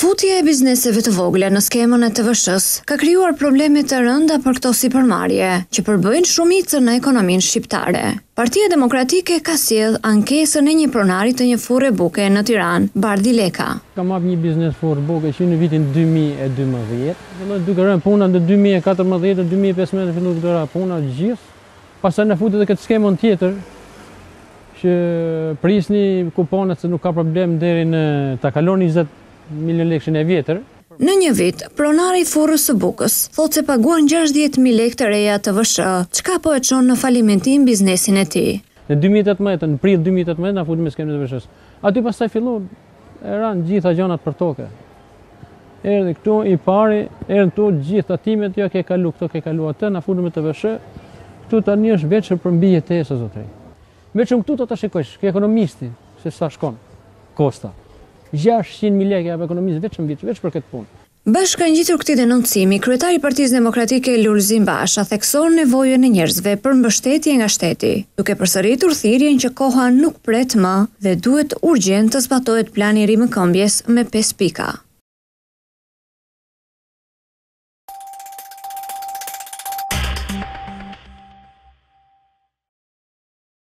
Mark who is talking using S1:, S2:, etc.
S1: Futja e bizneseve të vogla në skemën e TVSH-s ka krijuar probleme të rënda për këto sipërmarrje, që përbëjnë shumicën në ekonominë shqiptare. Partia Demokratike ka sjell ankesën e një pronari të një furre buke në Tiranë, Bardhi Leka.
S2: Kam hap një biznes furrë buke që në vitin 2012, duke rënë puna në 2014 e 2015 fillu të rënë puna gjithë. Pastaj na futet edhe këtë skemën tjetër që prisni kuponet se nuk ka problem deri në ta kalon 20 milion lekë e vjetër.
S1: Në një vit, pronari i furrës së bukës thotë se paguan 60.000 lekë të reja TVSH, çka po e çon në falimentim biznesin e tij.
S2: Në 2018, në prill 2018 na futëm me skemën e TVSH-s. Aty pastaj fillon e ran gjitha gjanat për tokë. Erdhi këtu i pari, erdhën këtu gjithë timet, jo ke kalu këto, ke kalu atë, na futëm me TVSH. Këtu tani është veç për mbi jetesë zotëri. Veçëm këtu do ta shikosh, ke ekonomisti, se sa shkon kosta. 600.000 lekë apo ekonomisë veç për këtë punë.
S1: Bashkë ka ngjitur këtij denoncimi, kryetari i Partisë Demokratike Lulzim Basha thekson nevojën e njerëzve për mbështetje nga shteti, duke përsëritur thirrjen që koha nuk pret më dhe duhet urgjent të zbatohet plani i rimëkëmbjes me 5 pika.